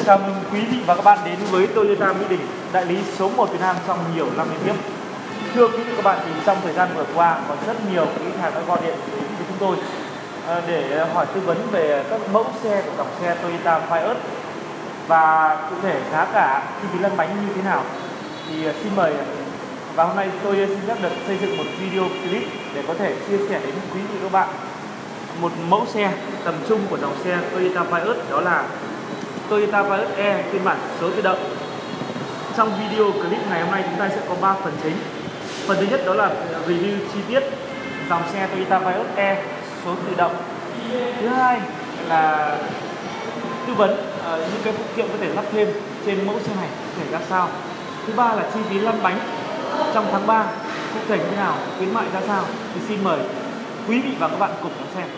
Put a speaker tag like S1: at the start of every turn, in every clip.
S1: chào mừng quý vị và các bạn đến với Toyota Mỹ Đình, đại lý số 1 Việt Nam trong nhiều năm liên tiếp. Thưa quý vị và các bạn, thì trong thời gian vừa qua có rất nhiều quý khách hàng gọi điện đến với chúng tôi để hỏi tư vấn về các mẫu xe của dòng xe Toyota Vios và cụ thể giá cả, chi phí lăn bánh như thế nào. Thì xin mời, và hôm nay tôi xin phép được xây dựng một video clip để có thể chia sẻ đến quý vị và các bạn một mẫu xe tầm trung của dòng xe Toyota Vios, đó là Toyota Vios E phiên bản số tự động. Trong video clip ngày hôm nay chúng ta sẽ có 3 phần chính. Phần thứ nhất đó là review chi tiết dòng xe Toyota Vios E số tự động. Thứ hai là tư vấn những cái phụ kiện có thể lắp thêm trên mẫu xe này có thể ra sao. Thứ ba là chi phí lăn bánh trong tháng 3 cụ thể như thế nào, khuyến mại ra sao. Thì xin mời quý vị và các bạn cùng đón xem.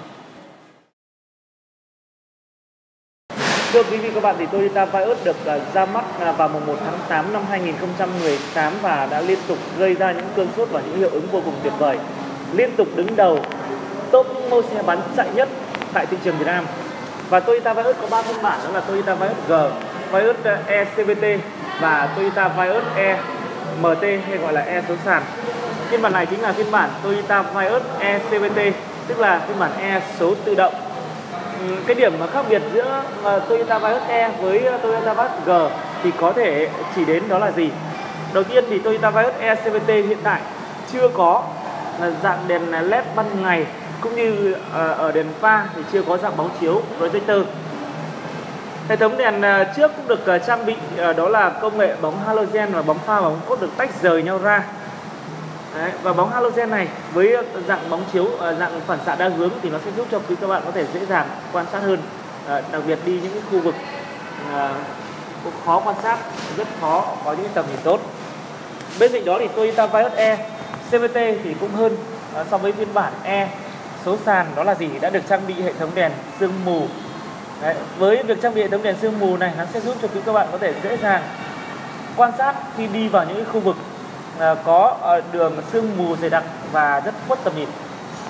S1: Thưa quý vị và các bạn, thì Toyota Vios được ra mắt vào mùng 1 tháng 8 năm 2018 và đã liên tục gây ra những cơn sốt và những hiệu ứng vô cùng tuyệt vời. Liên tục đứng đầu top những mẫu xe bán chạy nhất tại thị trường Việt Nam. Và Toyota Vios có 3 phiên bản, đó là Toyota Vios G, Vios E CVT và Toyota Vios E MT hay gọi là E số sàn. Phiên bản này chính là phiên bản Toyota Vios E CVT, tức là phiên bản E số tự động. Cái điểm mà khác biệt giữa Toyota Vios E với Toyota Vios G thì có thể chỉ đến đó là gì? Đầu tiên thì Toyota Vios E CVT hiện tại chưa có dạng đèn LED ban ngày, cũng như ở đèn pha thì chưa có dạng bóng chiếu projector. Hệ thống đèn trước cũng được trang bị đó là công nghệ bóng halogen và bóng pha bóng cốt được tách rời nhau ra. Đấy, và bóng halogen này với dạng bóng chiếu dạng phản xạ đa hướng thì nó sẽ giúp cho quý các bạn có thể dễ dàng quan sát hơn, đặc biệt đi những cái khu vực khó quan sát, rất khó có những tầm nhìn tốt. Bên cạnh đó thì Toyota Vios E CVT thì cũng hơn so với phiên bản E số sàn, đó là gì? Đã được trang bị hệ thống đèn sương mù. Đấy, với việc trang bị hệ thống đèn sương mù này, nó sẽ giúp cho quý các bạn có thể dễ dàng quan sát khi đi vào những cái khu vực có đường sương mù dày đặc và rất khuất tầm nhìn.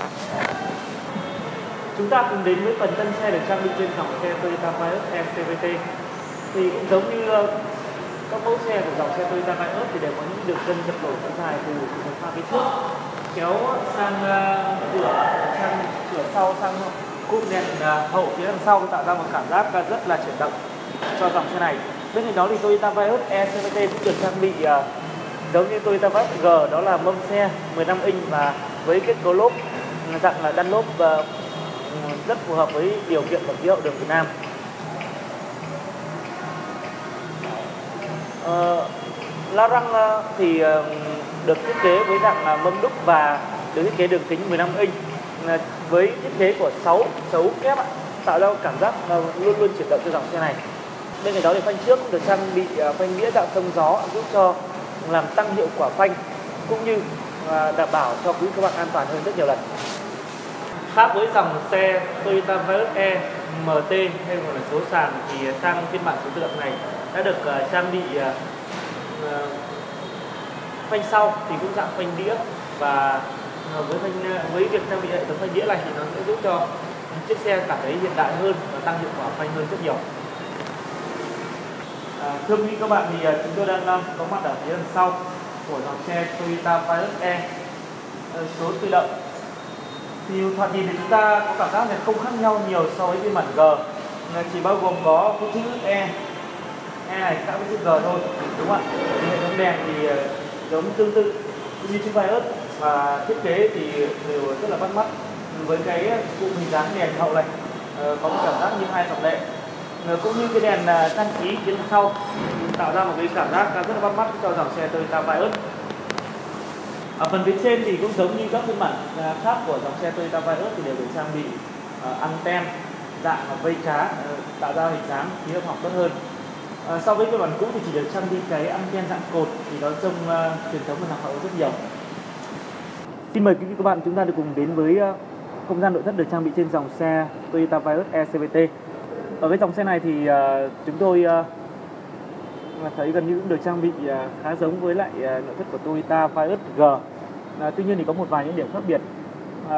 S1: Chúng ta cùng đến với phần thân xe được trang bị trên dòng xe Toyota Vios E CVT. Thì cũng giống như các mẫu xe của dòng xe Toyota Vios thì đều có những đường gân dập nổi dài từ phần pha phía trước kéo sang cửa sau, sang cụm đèn hậu phía đằng sau, tạo ra một cảm giác rất là chuyển động cho dòng xe này. Bên cạnh đó thì Toyota Vios E CVT cũng được trang bị giống như Toyota Vios G, đó là mâm xe 15 inch và với kết cấu lốp dạng là đan lốp rất phù hợp với điều kiện và khí hậu đường Việt Nam. La răng thì được thiết kế với dạng mâm đúc và được thiết kế đường kính 15 inch với thiết kế của 6 dấu kép, tạo ra cảm giác luôn luôn chuyển động cho dòng xe này. Bên cạnh đó thì phanh trước cũng được trang bị phanh đĩa dạng thông gió giúp cho làm tăng hiệu quả phanh cũng như đảm bảo cho quý các bạn an toàn hơn rất nhiều lần. Khác với dòng xe Toyota Vios E MT hay gọi là số sàn thì sang phiên bản số tự động này đã được trang bị phanh sau thì cũng dạng phanh đĩa, và với việc trang bị hệ thống phanh đĩa này thì nó sẽ giúp cho chiếc xe cảm thấy hiện đại hơn và tăng hiệu quả phanh hơn rất nhiều. Thưa quý vị các bạn, thì chúng tôi đang có mặt ở phía đằng sau của dòng xe Toyota Vios E số tự động. Thì thoạt nhìn thì chúng ta có cảm giác là không khác nhau nhiều so với phiên bản G, chỉ bao gồm có cái chữ E này khác với chữ G thôi, đúng không ạ? Thì hệ thống đèn thì giống tương tự như chữ Vios và thiết kế thì đều rất là bắt mắt với cái cụm hình dáng đèn hậu này, có một cảm giác như hai dòng lệ, cũng như cái đèn trang trí phía sau tạo ra một cái cảm giác rất là bắt mắt cho dòng xe Toyota Vios. Ở phần phía trên thì cũng giống như các phiên bản khác của dòng xe Toyota Vios thì đều được trang bị anten dạng vây cá, tạo ra hình dáng khí hậu học tốt hơn. So với phiên bản cũ thì chỉ được trang bị cái anten dạng cột thì nó trông truyền thống và lạc hậu rất nhiều. Xin mời quý vị các bạn chúng ta được cùng đến với không gian nội thất được trang bị trên dòng xe Toyota Vios E CVT. Ở cái dòng xe này thì chúng tôi thấy gần như cũng được trang bị khá giống với lại nội thất của Toyota Vios G. Tuy nhiên thì có một vài những điểm khác biệt.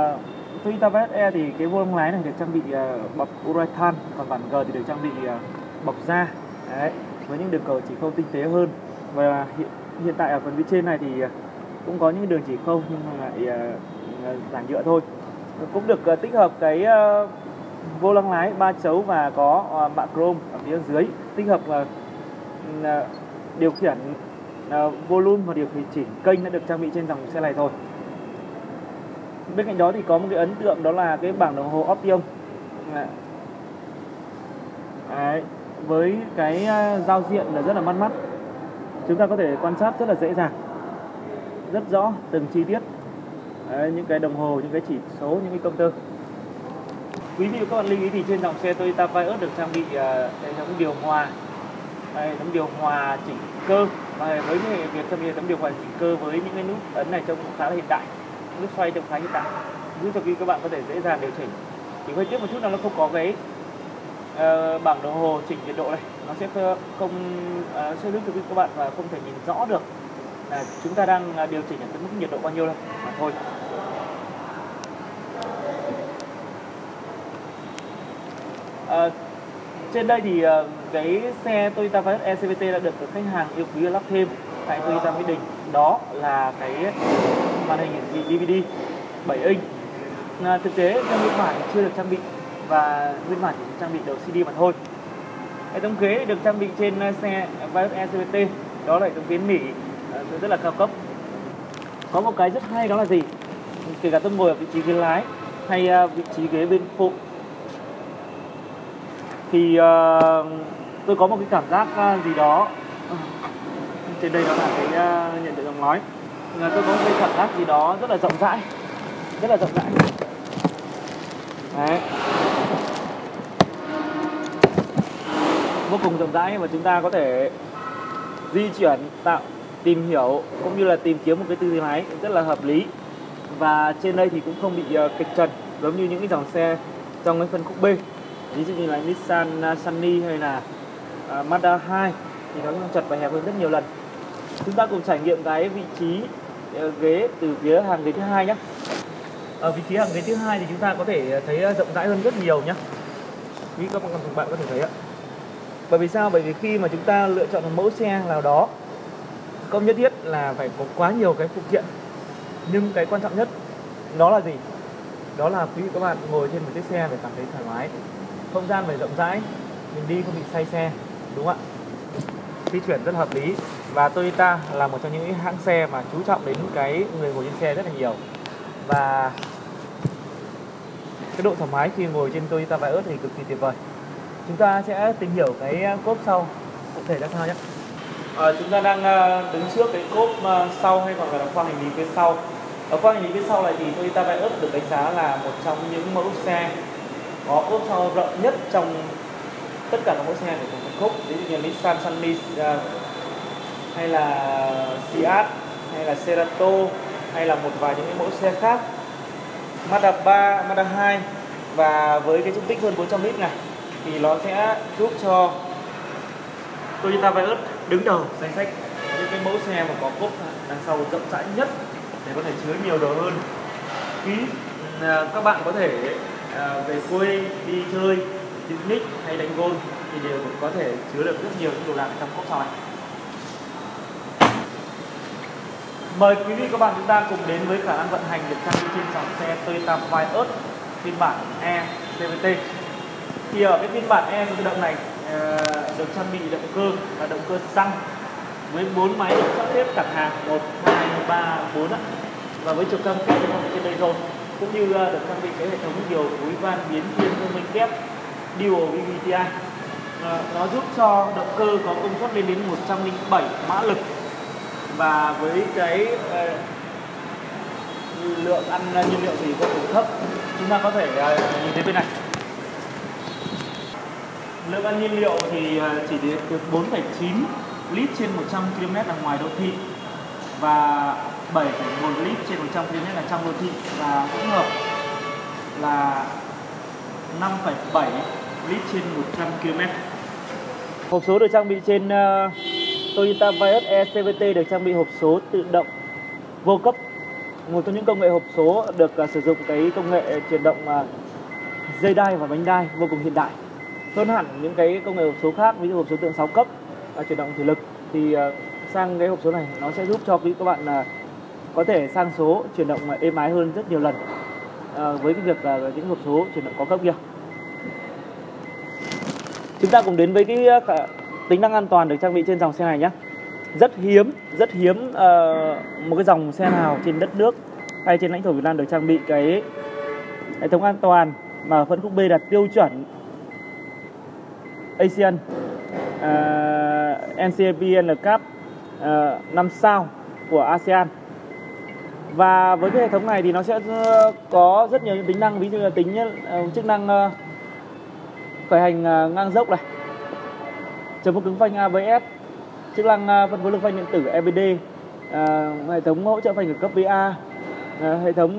S1: Toyota Vios E thì cái vô lăng lái này được trang bị bọc Urethane, còn bản G thì được trang bị bọc da. Đấy, với những đường cầu chỉ khâu tinh tế hơn. Và hiện tại ở phần phía trên này thì cũng có những đường chỉ khâu nhưng mà lại giản nhựa thôi. Cũng được tích hợp cái vô lăng lái 3 chấu và có mạ chrome ở phía dưới, tích hợp điều khiển volume và điều chỉnh kênh đã được trang bị trên dòng xe này rồi. Bên cạnh đó thì có một cái ấn tượng, đó là cái bảng đồng hồ Option. Đấy, với cái giao diện là rất là bắt mắt, chúng ta có thể quan sát rất là dễ dàng, rất rõ từng chi tiết. Đấy, những cái đồng hồ, những cái chỉ số, những cái công tơ. Quý vị và các bạn lưu ý thì trên dòng xe Toyota Vios được trang bị hệ thống điều hòa, hệ thống điều hòa chỉnh cơ, và với việc trang bị hệ thống điều hòa chỉnh cơ với những cái nút ấn này trông cũng khá là hiện đại, nút xoay trông khá hiện đại, giúp cho quý các bạn có thể dễ dàng điều chỉnh. Chỉ hơi tiếc một chút là nó không có cái bảng đồng hồ chỉnh nhiệt độ này, nó sẽ không sẽ giúp cho quý các bạn và không thể nhìn rõ được là chúng ta đang điều chỉnh ở cái mức nhiệt độ bao nhiêu đâu mà thôi. Trên đây thì cái xe Toyota Vios eCVT đã được khách hàng yêu quý lắp thêm tại Toyota Mỹ Đình, đó là cái màn hình hiển thị DVD 7 inch. Thực tế trong nguyên bản chưa được trang bị và nguyên bản chỉ trang bị đầu CD mà thôi. Hệ thống ghế được trang bị trên xe Vios eCVT, đó là hệ thống ghế nỉ rất là cao cấp. Có một cái rất hay đó là gì? Kể cả tôi ngồi ở vị trí ghế lái hay vị trí ghế bên phụ thì tôi có một cái cảm giác gì đó. Trên đây đó là cái nhận diện giọng nói. Tôi có một cái cảm giác gì đó rất là rộng rãi, rất là rộng rãi. Đấy, vô cùng rộng rãi và chúng ta có thể di chuyển, tìm hiểu cũng như là tìm kiếm một cái tư thế lái rất là hợp lý. Và trên đây thì cũng không bị kịch trần giống như những cái dòng xe trong cái phân khúc B, ví dụ như là Nissan Sunny hay là Mazda 2 thì nó chật và hẹp hơn rất nhiều lần. Chúng ta cùng trải nghiệm cái vị trí ghế từ phía hàng ghế thứ hai nhé. Ở vị trí hàng ghế thứ hai thì chúng ta có thể thấy rộng rãi hơn rất nhiều nhé. Quý các bạn có thể thấy ạ. Bởi vì sao? Bởi vì khi mà chúng ta lựa chọn một mẫu xe nào đó, không nhất thiết là phải có quá nhiều cái phụ kiện, nhưng cái quan trọng nhất đó là gì? Đó là quý vị các bạn ngồi trên một chiếc xe phải cảm thấy thoải mái, không gian phải rộng rãi, mình đi không bị say xe, đúng không ạ? Di chuyển rất hợp lý. Và Toyota là một trong những hãng xe mà chú trọng đến cái người ngồi trên xe rất là nhiều. Và cái độ thoải mái khi ngồi trên Toyota Vios thì cực kỳ tuyệt vời. Chúng ta sẽ tìm hiểu cái cốp sau cụ thể ra sao nhé. Chúng ta đang đứng trước cái cốp sau, hay còn gọi là khoang hành lý phía sau. Ở khoang hành lý phía sau này thì Toyota Vios được đánh giá là một trong những mẫu xe có cốp sau rộng nhất trong tất cả các mẫu xe của phân khúc, ví dụ như Nissan Sunny hay là Seat hay là Cerato hay là một vài những cái mẫu xe khác, Mazda 3, Mazda 2. Và với cái dung tích hơn 400 lít này thì nó sẽ giúp cho Toyota Vios đứng đầu danh sách những cái mẫu xe mà có cốp đằng sau rộng rãi nhất để có thể chứa nhiều đồ hơn. Khi các bạn có thể về quê đi chơi, picnic hay đánh golf thì đều có thể chứa được rất nhiều những đồ đạc trong cốp sau này. Mời quý vị các bạn chúng ta cùng đến với khả năng vận hành được trang bị trên dòng xe Toyota Vios phiên bản E CVT. Thì ở cái phiên bản E tự động này được trang bị động cơ là động cơ xăng với 4 máy được sắp xếp thẳng hàng 1, 2, 3, 4 và với trục cam kết trên đây rồi, cũng như được trang bị cái hệ thống điều phối van biến thiên thông minh kép Dual VVTi. Nó giúp cho động cơ có công suất lên đến 107 mã lực, và với cái lượng ăn nhiên liệu thì vô cùng thấp. Chúng ta có thể nhìn thấy bên này, lượng ăn nhiên liệu thì chỉ được 4,9 lít trên 100 km là ngoài đô thị và 7,1 lít trên 100 km là trong đô thị, và hỗn hợp là 5,7 lít trên 100 km. Hộp số được trang bị trên Toyota Vios eCVT được trang bị hộp số tự động vô cấp, một trong những công nghệ hộp số được sử dụng cái công nghệ chuyển động dây đai và bánh đai vô cùng hiện đại. hơn hẳn những cái công nghệ hộp số khác, ví dụ hộp số tự động 6 cấp chuyển động thủy lực, thì sang cái hộp số này nó sẽ giúp cho quý các bạn có thể sang số chuyển động êm ái hơn rất nhiều lần với cái việc những hộp số chuyển động có cấp kia. Chúng ta cùng đến với cái tính năng an toàn được trang bị trên dòng xe này nhé. Rất hiếm một cái dòng xe nào trên đất nước hay trên lãnh thổ Việt Nam được trang bị cái hệ thống an toàn mà phân khúc B đạt tiêu chuẩn ASEAN NCAP NCAP 5 sao của ASEAN. Và với cái hệ thống này thì nó sẽ có rất nhiều những tính năng, ví dụ là chức năng khởi hành ngang dốc này, chấm vô cứng phanh ABS, chức năng phân phối lực phanh điện tử EBD, hệ thống hỗ trợ phanh ở cấp VA, hệ thống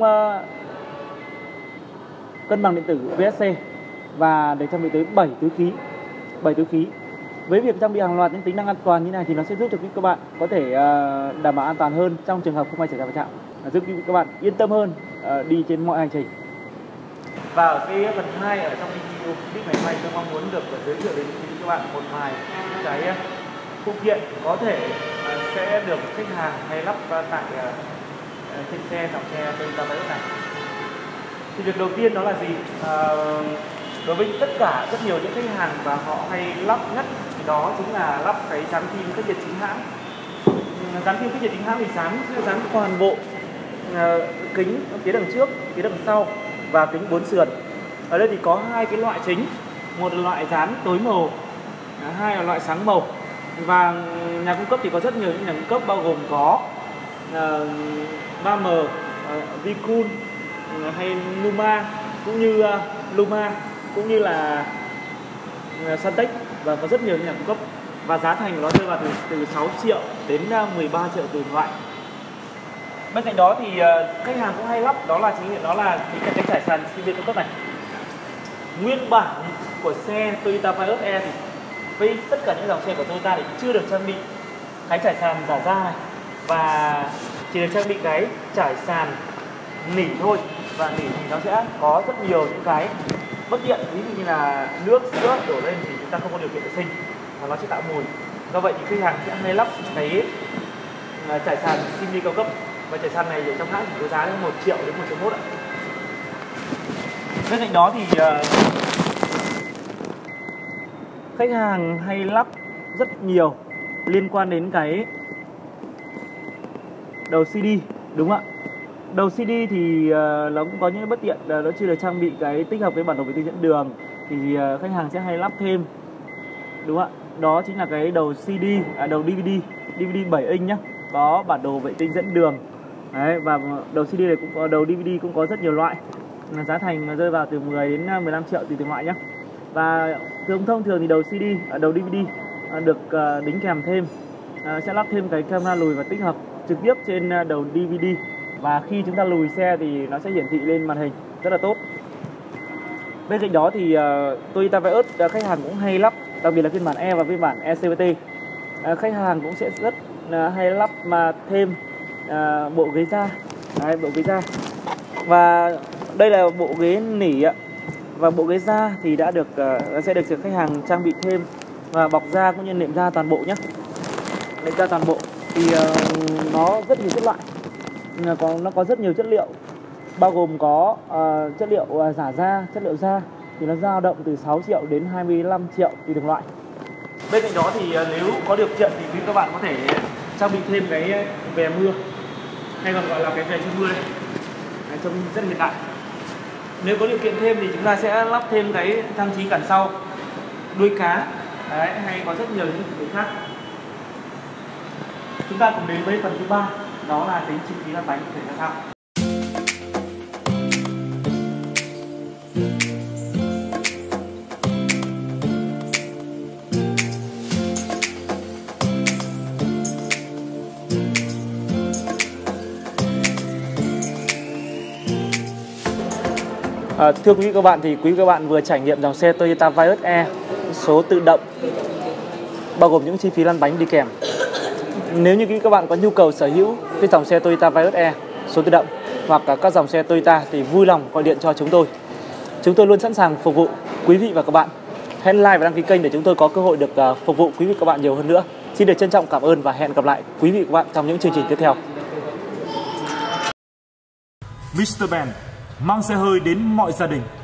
S1: cân bằng điện tử VSC, và để trang bị tới 7 túi khí. Với việc trang bị hàng loạt những tính năng an toàn như này thì nó sẽ giúp cho các bạn có thể đảm bảo an toàn hơn trong trường hợp không may xảy ra va chạm, giúp các bạn yên tâm hơn đi trên mọi hành trình. Và ở cái phần 2 ở trong video clip ngày hôm nay, tôi mong muốn được giới thiệu đến các bạn một vài cái phụ kiện có thể sẽ được khách hàng hay lắp tại trên dòng xe Toyota Vios này. Thì việc đầu tiên đó là gì? Đối với tất cả rất nhiều những khách hàng và họ hay lắp nhất thì đó chính là lắp cái dán phim cách nhiệt chính hãng. Dán phim cách nhiệt chính hãng thì dán toàn bộ kính phía đằng trước, phía đằng sau và kính 4 sườn. Ở đây thì có hai cái loại chính, một là loại dán tối màu, hai là loại sáng màu. Và nhà cung cấp thì có rất nhiều những nhà cung cấp, bao gồm có 3M, Vicul hay Luma, cũng như là Santec, và có rất nhiều những nhà cung cấp, và giá thành của nó rơi vào từ 6 triệu đến 13 triệu tùy loại. Bên cạnh đó thì khách hàng cũng hay lắp đó là cái cánh trải sàn sinh viên cao cấp này. Nguyên bản của xe Toyota Vios E thì với tất cả những dòng xe của Toyota thì chưa được trang bị cái trải sàn giả da này, và chỉ được trang bị cái trải sàn nỉ thôi. Và nỉ thì nó sẽ có rất nhiều những cái bất tiện, ví dụ như là nước sữa đổ lên thì chúng ta không có điều kiện vệ sinh và nó sẽ tạo mùi. Do vậy thì khách hàng sẽ hay lắp cái trải sàn semi cao cấp, và trải sàn này ở trong hãng thì có giá đến 1 triệu đến 1,1 triệu ạ. Bên cạnh đó thì khách hàng hay lắp rất nhiều liên quan đến cái đầu CD, đúng không ạ? Đầu CD thì nó cũng có những bất tiện, nó chưa được trang bị cái tích hợp với bản đồ vệ tinh dẫn đường, thì khách hàng sẽ hay lắp thêm, đúng không ạ? Đó chính là cái đầu đầu DVD 7 inch nhá, có bản đồ vệ tinh dẫn đường. Đấy, và đầu CD này cũng có, đầu DVD cũng có rất nhiều loại, giá thành rơi vào từ 10 đến 15 triệu tùy từng loại nhé. Và thông thường thì đầu đầu DVD được đính kèm thêm, sẽ lắp thêm cái camera lùi và tích hợp trực tiếp trên đầu DVD, và khi chúng ta lùi xe thì nó sẽ hiển thị lên màn hình rất là tốt. Bên cạnh đó thì Toyota Vios khách hàng cũng hay lắp, đặc biệt là phiên bản E và phiên bản ECVT, khách hàng cũng sẽ rất hay lắp mà thêm bộ ghế da. Đấy, bộ ghế da. Và đây là bộ ghế nỉ ạ. Và bộ ghế da thì sẽ được khách hàng trang bị thêm và bọc da cũng như nệm da toàn bộ nhé. Nệm da toàn bộ thì nó rất nhiều chất loại, nó có rất nhiều chất liệu, bao gồm có chất liệu giả da, chất liệu da thì nó dao động từ 6 triệu đến 25 triệu tùy từng loại. Bên cạnh đó thì nếu có điều kiện thì các bạn có thể trang bị thêm cái vè mưa, hay còn gọi là cái vè che mưa đây, trông rất hiện đại. Nếu có điều kiện thêm thì chúng ta sẽ lắp thêm cái trang trí cản sau, đuôi cá. Đấy, hay có rất nhiều những thứ khác. Chúng ta cùng đến với phần thứ 3, đó là tính chi phí lăn bánh thể ra sao. Thưa quý vị các bạn, thì quý vị các bạn vừa trải nghiệm dòng xe Toyota Vios E số tự động, bao gồm những chi phí lăn bánh đi kèm. Nếu như quý vị các bạn có nhu cầu sở hữu cái dòng xe Toyota Vios E số tự động hoặc các dòng xe Toyota thì vui lòng gọi điện cho chúng tôi. Chúng tôi luôn sẵn sàng phục vụ quý vị và các bạn. hãy like và đăng ký kênh để chúng tôi có cơ hội được phục vụ quý vị các bạn nhiều hơn nữa. Xin được trân trọng cảm ơn và hẹn gặp lại quý vị các bạn trong những chương trình tiếp theo.
S2: Mr. Ben mang xe hơi đến mọi gia đình.